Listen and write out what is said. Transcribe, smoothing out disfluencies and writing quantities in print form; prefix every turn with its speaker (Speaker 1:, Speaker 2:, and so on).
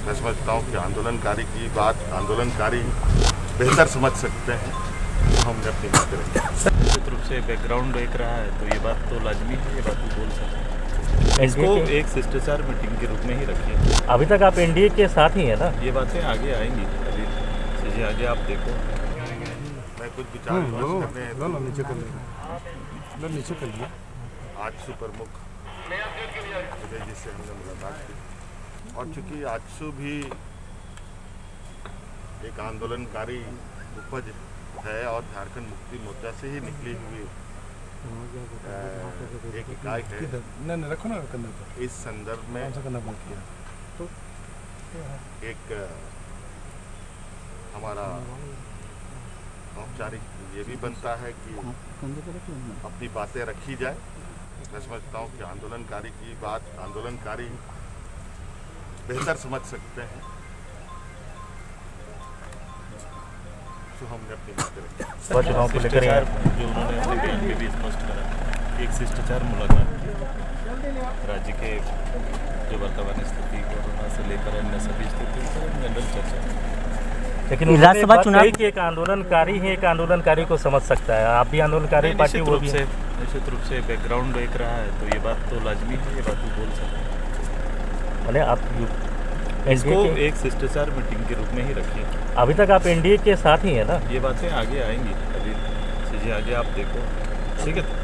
Speaker 1: मैं समझता हूँ कि आंदोलनकारी की बात आंदोलनकारी बेहतर समझ सकते हैं, तो हमने अपनी बात करेंगे।
Speaker 2: निश्चित रूप से बैकग्राउंड एक रहा है, तो ये बात तो लाजमी है, ये बात तो बोल सकते हैं। इसको एक शिष्टाचार मीटिंग के रूप में ही रखिए।
Speaker 3: अभी तक आप एनडीए के साथ ही है ना?
Speaker 2: ये बातें आगे आएंगी, अभी चीज़ें आगे आप देखो।
Speaker 1: मैं कुछ विचार
Speaker 4: नीचे कर लिया।
Speaker 1: आजसू प्रमुख विजय जी से हमने मुलाकात की, और चूंकि आजसू भी एक आंदोलनकारी उपज है और झारखंड मुक्ति मोर्चा से ही निकली हुई एक इकाई है,
Speaker 4: नहीं रखो ना करने पर।
Speaker 1: इस संदर्भ में
Speaker 4: करना बंद किया तो
Speaker 1: एक हमारा औपचारिक ये भी बनता है कि अपनी बातें रखी जाए। मैं समझता हूँ कि आंदोलनकारी की बात आंदोलनकारी बेहतर समझ सकते हैं, तो हमने अपनी बात करेंगे।
Speaker 3: चुनाव को लेकर
Speaker 2: जो उन्होंने अपने बयान में भी स्पष्ट करा, एक शिष्टाचार मुलाकात की, राज्य के जो वर्तमान स्थिति कोरोना से लेकर अन्य सभी स्थिति पर जनरल चर्चा।
Speaker 3: लेकिन विधानसभा चुनाव की एक आंदोलनकारी ही एक आंदोलनकारी को समझ सकता है। आप भी आंदोलनकारी पार्टी वो भी
Speaker 2: निश्चित रूप से बैकग्राउंड एक रहा है, तो ये बात तो लाजमी है, ये बात तो बोल सकते हैं।
Speaker 3: मैंने आप
Speaker 2: इसको एक शिष्टाचार मीटिंग के रूप में ही रखिए।
Speaker 3: अभी तक आप एनडीए के साथ ही है ना?
Speaker 2: ये बातें आगे आएंगी, अभी चीज़ें आगे आप देखो। ठीक है।